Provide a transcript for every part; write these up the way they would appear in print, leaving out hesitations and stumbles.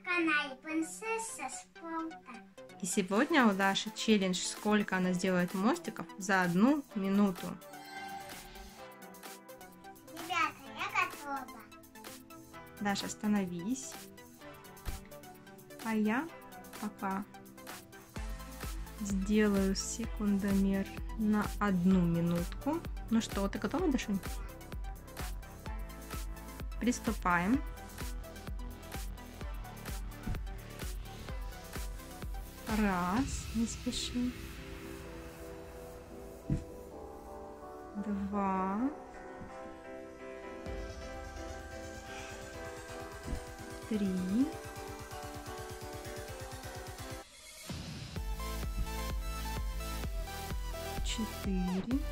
канале Принцесса Спорта. И сегодня у Даши челлендж, сколько она сделает мостиков за 1 минуту. Ребята, я готова. Даша, остановись. А я пока сделаю секундомер на 1 минутку. Ну что, ты готова, Дашунь? Приступаем. Раз, не спеши. 2. 3. 4. 5.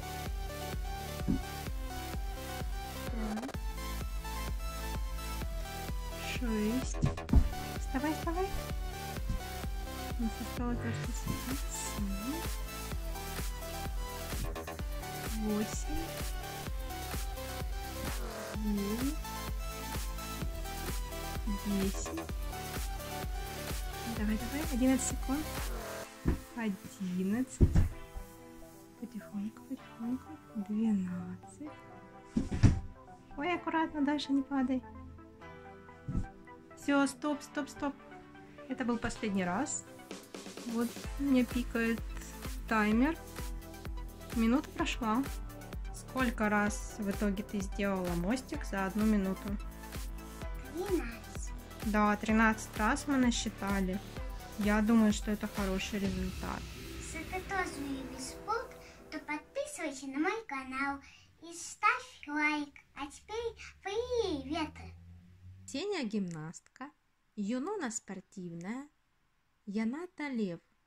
6. Вставай, вставай. У нас осталось только 7. 8. 9. 10. Давай, 11 секунд. 11. Потихоньку, потихоньку. 12. Ой, аккуратно, дальше не падай. Все, стоп, стоп, стоп. Это был последний раз. Вот мне пикает таймер. Минута прошла. Сколько раз в итоге ты сделала мостик за 1 минуту? 13. Да, 13 раз мы насчитали. Я думаю, что это хороший результат. Если ты тоже любишь спорт, то подписывайся на мой канал и ставь лайк. А теперь привет! Сеня гимнастка, Юнона спортивная, Яната лев.